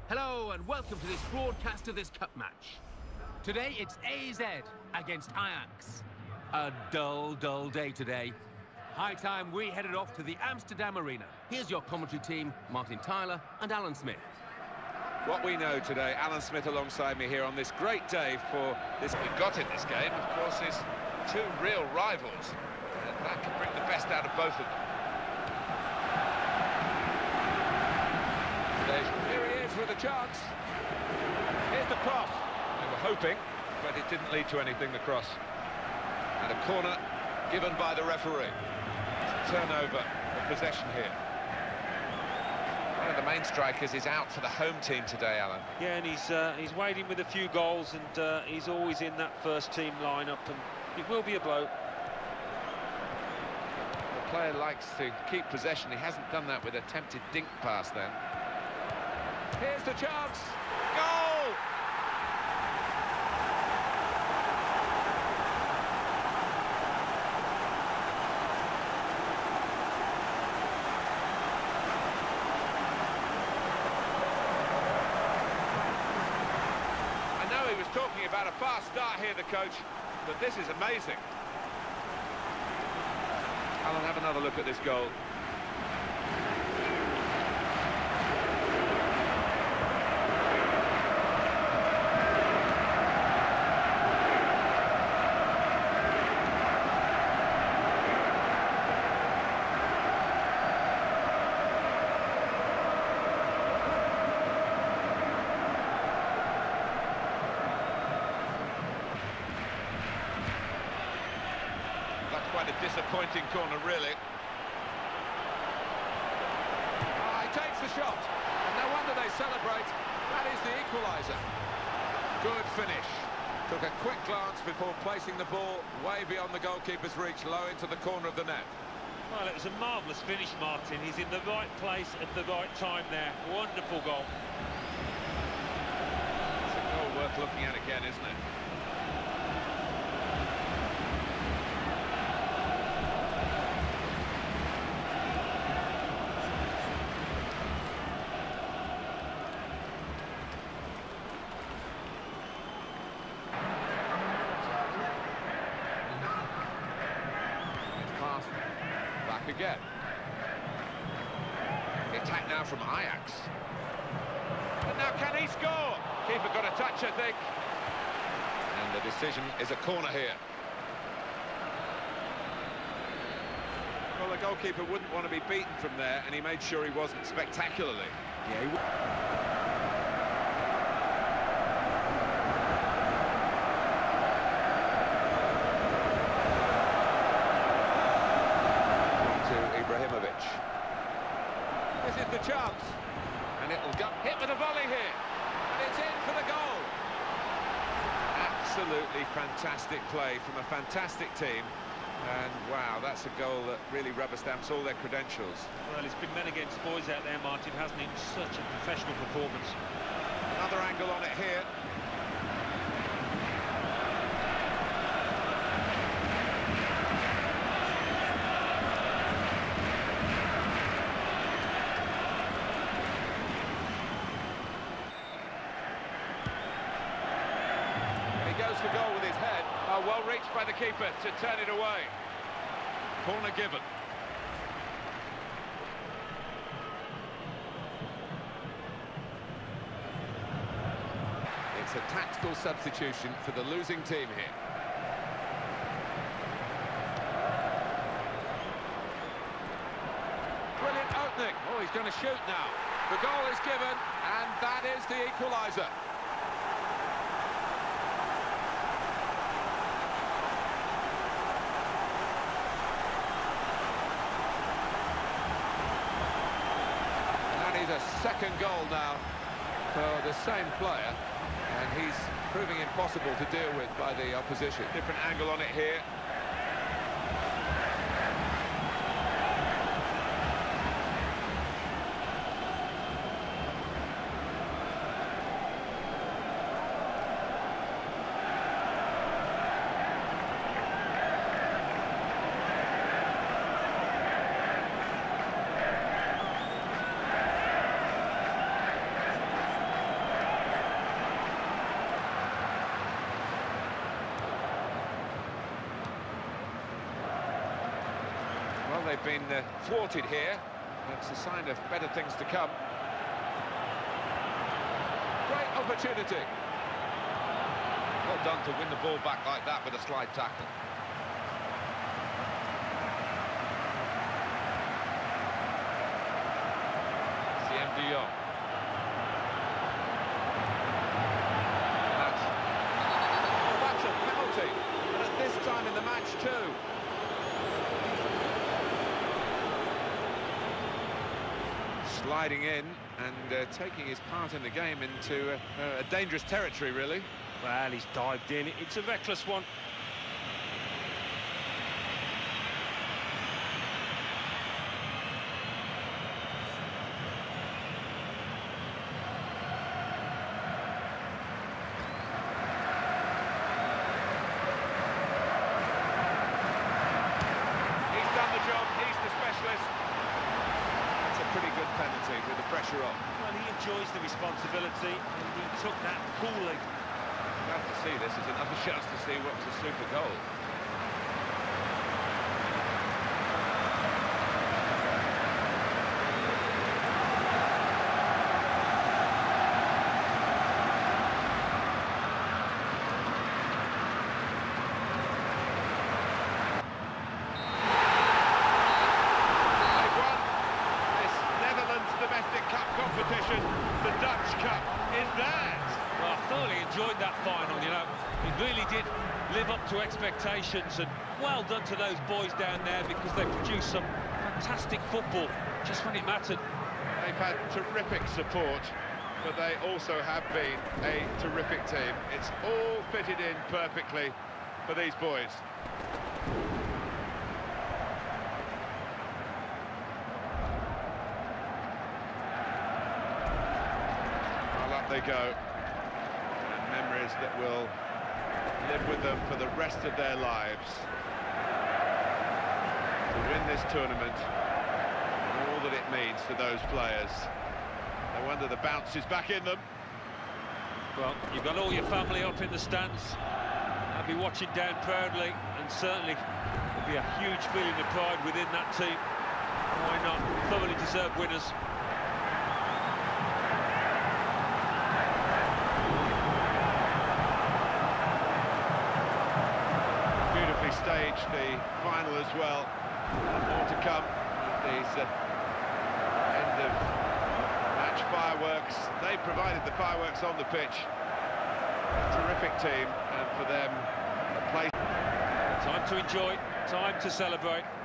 Hello and welcome to this broadcast of this cup match. Today it's AZ against Ajax. A dull day today. High time we headed off to the Amsterdam Arena. Here's your commentary team, Martin Tyler and Alan Smith. What we know today, Alan Smith alongside me here on this great day for this. We've got in this game, of course, is two real rivals. And that can bring the best out of both of them. Here he is with a chance. Here's the cross. They were hoping, but it didn't lead to anything, the cross. And a corner given by the referee. Turnover of possession here. One of the main strikers is out for the home team today, Alan. Yeah, and he's waiting with a few goals, and he's always in that first team lineup, and it will be a blow. The player likes to keep possession. He hasn't done that with a attempted dink pass then. Here's the chance. Goal! I know he was talking about a fast start here, the coach, but this is amazing. Alan, have another look at this goal. Quite a disappointing corner, really. Oh, he takes the shot, and no wonder they celebrate. That is the equaliser. Good finish. Took a quick glance before placing the ball way beyond the goalkeeper's reach, low into the corner of the net. Well, it was a marvellous finish, Martin. He's in the right place at the right time there. Wonderful goal. It's a goal worth looking at again, isn't it? Again. The attack now from Ajax. And now can he score? Keeper got a touch, I think. And the decision is a corner here. Well, the goalkeeper wouldn't want to be beaten from there, and he made sure he wasn't spectacularly. Yeah, he This is the chance, and it'll go hit with a volley here, and it's in for the goal. Absolutely fantastic play from a fantastic team, and wow, that's a goal that really rubber stamps all their credentials. Well, it's been men against boys out there, Martin, hasn't it? Such a professional performance. Another angle on it here. Goes for goal with his head. Oh, well reached by the keeper to turn it away. Corner given. It's a tactical substitution for the losing team here. Brilliant opening. Oh, he's going to shoot now. The goal is given, and that is the equaliser. A second goal now for the same player, and he's proving impossible to deal with by the opposition. Different angle on it here. they've been thwarted here. That's a sign of better things to come. Great opportunity. Well done to win the ball back like that with a slide tackle. De Jong. That's a penalty, and at this time in the match too. Sliding in and taking his part in the game into a dangerous territory, really. Well, he's dived in. It's a reckless one. Pretty good penalty with the pressure on. Well, he enjoys the responsibility and he took that coolly. Glad to see this as another chance to see what's a super goal. The Dutch Cup is theirs. Well, I thoroughly enjoyed that final, you know. It really did live up to expectations, and well done to those boys down there because they produced some fantastic football just when it mattered. They've had terrific support, but they also have been a terrific team. It's all fitted in perfectly for these boys. They go, and memories that will live with them for the rest of their lives. To win this tournament, and all that it means to those players. No wonder the bounce is back in them. Well, you've got all your family up in the stands. I'll be watching down proudly, and certainly there'll be a huge feeling of pride within that team. Why not? Thoroughly deserved winners. Stage the final as well, and more to come. These end of match fireworks. They provided the fireworks on the pitch. A terrific team, and for them a place. Time to enjoy, time to celebrate.